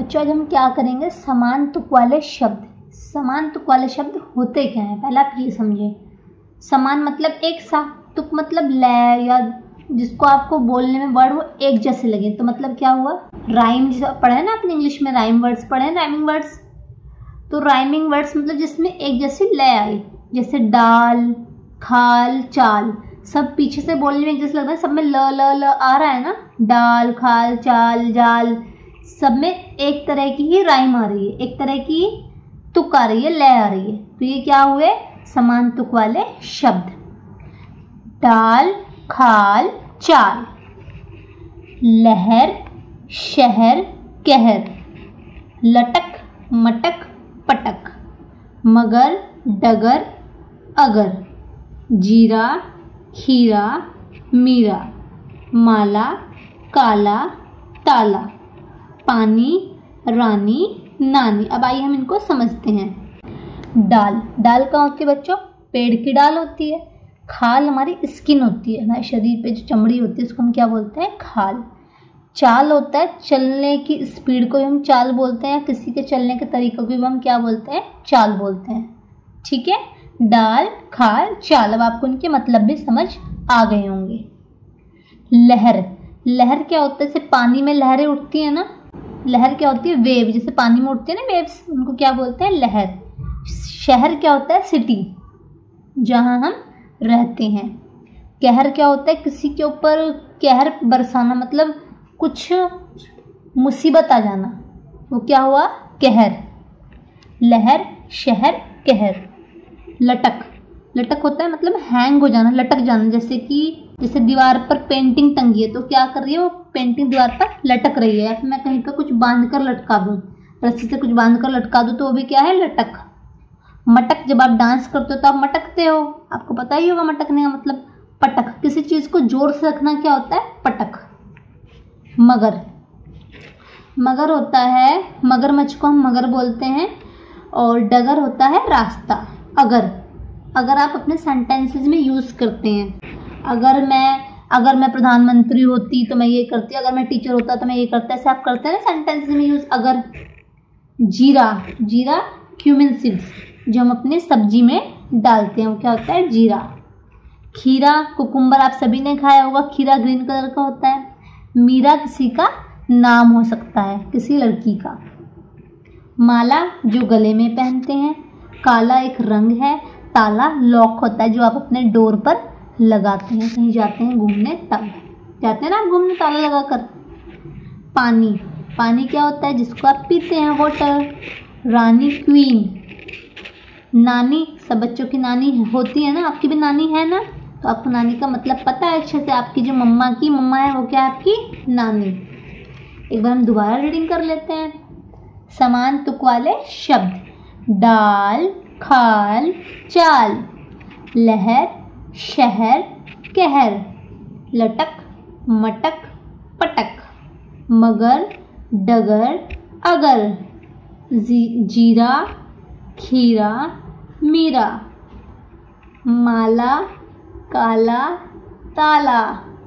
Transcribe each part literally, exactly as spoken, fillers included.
बच्चों आज हम क्या करेंगे, समान तुक वाले शब्द। समान तुक वाले शब्द होते क्या हैं, पहले आप ये समझें। समान मतलब एक सा, तुक मतलब लय या जिसको आपको बोलने में वर्ड वो एक जैसे लगे, तो मतलब क्या हुआ, राइम। जिसे पढ़े ना आपने इंग्लिश में राइम वर्ड्स पढ़े, राइमिंग वर्ड्स। तो राइमिंग वर्ड्स मतलब जिसमें एक जैसी लय आई, जैसे डाल, खाल, चाल, सब पीछे से बोलने में एक जैसे लगता है, सब में ल ल ल आ रहा है ना, डाल, खाल, चाल, जाल, सब में एक तरह की ही राइम आ रही है, एक तरह की तुक आ रही है, लय आ रही है। तो ये क्या हुए, समान तुक वाले शब्द। डाल, खाल, चाल, लहर, शहर, कहर, लटक, मटक, पटक, मगर, डगर, अगर, जीरा, खीरा, मीरा, माला, काला, ताला, पानी, रानी, नानी। अब आइए हम इनको समझते हैं। डाल, डाल कहाँ होती है बच्चों, पेड़ की डाल होती है। खाल हमारी स्किन होती है, हमारे शरीर पे जो चमड़ी होती है उसको हम क्या बोलते हैं, खाल। चाल होता है चलने की स्पीड को हम चाल बोलते हैं, किसी के चलने के तरीकों को भी हम क्या बोलते हैं, चाल बोलते हैं। ठीक है, डाल, खाल, चाल। अब आपको इनके मतलब भी समझ आ गए होंगे। लहर, लहर क्या होता है, जैसे पानी में लहरें उठती है ना, लहर क्या होती है, वेव, जैसे पानी में उठती है ना वेव्स, उनको क्या बोलते हैं, लहर। शहर क्या होता है, सिटी, जहाँ हम रहते हैं। कहर क्या होता है, किसी के ऊपर कहर बरसाना, मतलब कुछ मुसीबत आ जाना, वो क्या हुआ, कहर। लहर, शहर, कहर। लटक, लटक होता है मतलब हैंग हो जाना, लटक जाना, जैसे कि जैसे दीवार पर पेंटिंग टंगी है तो क्या कर रही है वो पेंटिंग दीवार पर लटक रही है, या फिर मैं कहीं पर कुछ बांध कर लटका दूँ, रस्सी से कुछ बांध कर लटका दूँ तो वो भी क्या है, लटक। मटक, जब आप डांस करते हो तो आप मटकते हो, आपको पता ही होगा मटकने का मतलब। पटक, किसी चीज़ को जोर से रखना क्या होता है, पटक। मगर, मगर होता है, मगरमच्छ को हम मगर बोलते हैं। और डगर होता है रास्ता। अगर, अगर आप अपने सेंटेंसेस में यूज़ करते हैं, अगर मैं अगर मैं प्रधानमंत्री होती तो मैं ये करती, अगर मैं टीचर होता तो मैं ये करता, ऐसे आप करते हैं ना सेंटेंसेस में यूज़। अगर। जीरा, जीरा क्यूमिन सीड्स जो हम अपने सब्जी में डालते हैं वो क्या होता है, जीरा। खीरा, कुकुम्बर आप सभी ने खाया होगा, खीरा ग्रीन कलर का होता है। मीरा किसी का नाम हो सकता है, किसी लड़की का। माला जो गले में पहनते हैं। काला एक रंग है। ताला लॉक होता है जो आप अपने डोर पर लगाते हैं, कहीं जाते हैं घूमने तब जाते हैं ना आप घूमने ताला लगा कर। पानी, पानी क्या होता है, जिसको आप पीते हैं, वाटर। रानी, क्वीन। नानी, सब बच्चों की नानी होती है ना, आपकी भी नानी है ना, तो आपको नानी का मतलब पता है अच्छे से। आपकी जो मम्मा की मम्मा है वो क्या है, आपकी नानी। एक बार हम दोबारा रीडिंग कर लेते हैं। समान तुक वाले शब्द। डाल, खाल, चाल, लहर, शहर, कहर, लटक, मटक, पटक, मगर, डगर, अगर, जीरा, खीरा, मीरा, माला, काला, ताला,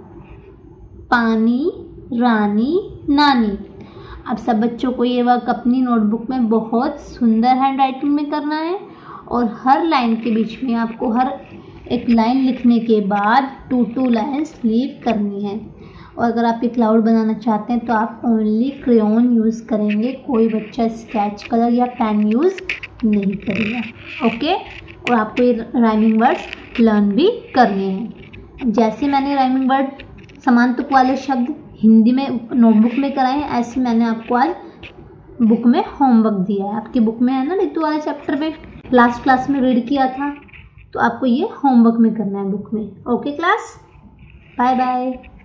पानी, रानी, नानी। अब सब बच्चों को ये वर्क अपनी नोटबुक में बहुत सुंदर हैंड राइटिंग में करना है, और हर लाइन के बीच में आपको हर एक लाइन लिखने के बाद टू टू लाइन्स लीव करनी है। और अगर आप एक क्लाउड बनाना चाहते हैं तो आप ओनली क्रेयॉन यूज़ करेंगे, कोई बच्चा स्केच कलर या पेन यूज़ नहीं करेगा। ओके, और आपको ये राइमिंग वर्ड्स लर्न भी करने हैं। जैसे मैंने राइमिंग वर्ड समान तुक वाले शब्द हिंदी में नोटबुक में कराए हैं, ऐसे मैंने आपको आज बुक में होमवर्क दिया है। आपकी बुक में है ना ऋतु वाले चैप्टर में लास्ट क्लास में रीड किया था, तो आपको ये होमवर्क में करना है बुक में। Okay class, bye bye.